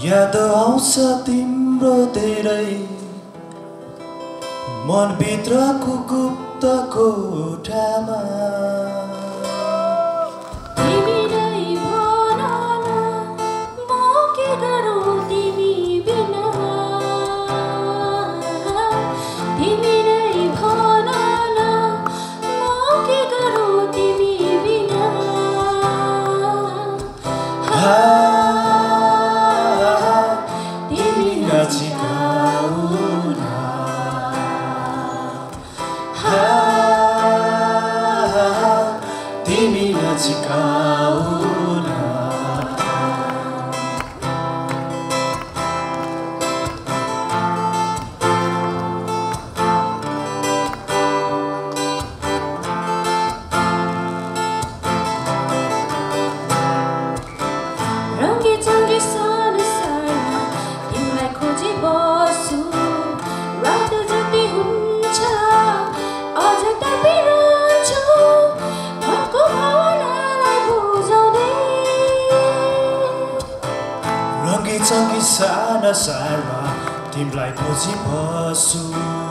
याद आउँछ तिम्रो धेरै मनभित्रको गुप्त कोठामा तिमी नै भन न म के गरौँ तिमी बिना तिमी नै भन न म के गरौँ तिमी बिना तिमी नजिक आउन तिमी नजिक आउन रङ्गी चङ्गी संसारमा तिमीलाई खोजी बस्छु रात जति हुन्छ अझ तर्पिरहन्छु मनको भावनालाई बुझाउँदै रङ्गी चङ्गी साना सारमा तिमीलाई खोजी बस्छु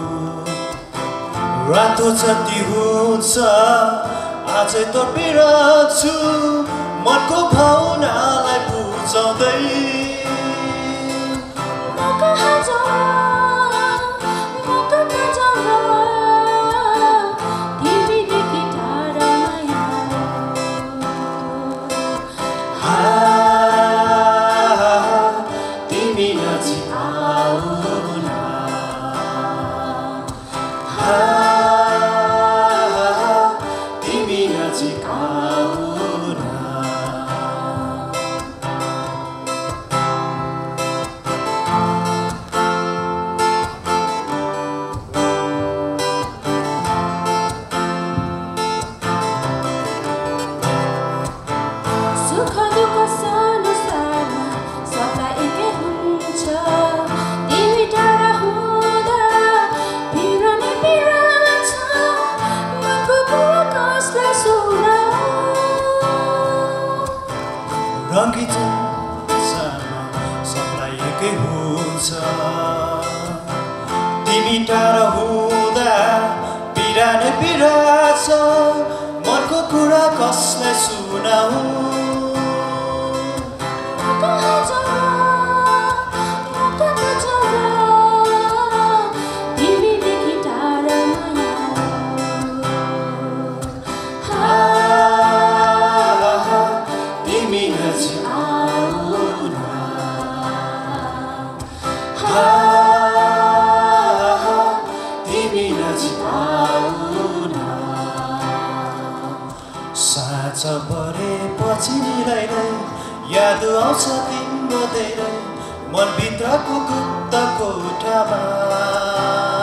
रातो जति हुन्छ अझै तर्पिरहन्छु मनको भावनालाई बुझाउँदै म कहाँ जाऊँ तिमीदेखि टाढा तिमी नजिक आउन तिमी नजिक आउन सुख दुःख संसारमा सबलाई एकै हुन्छ तिमी टाढा हुँदा बिरने बिरान्छ मनको कुरा कसलाई सुनाऊ रङ्गी संसारमा सबलाई एकै हुन्छ तिमी टाढा हुँदा बिरानै बिराछ मनको कुरा कसलाई सुनाऊ कहाँ जाऊँ तिमीदेखि टाढा तिमी नजिक आउन तिमी नजिक आउन साँझ परेपछि निलाई नै याद आउँछ तिम्रो धेरै मनभित्रको गुप्त कोठामा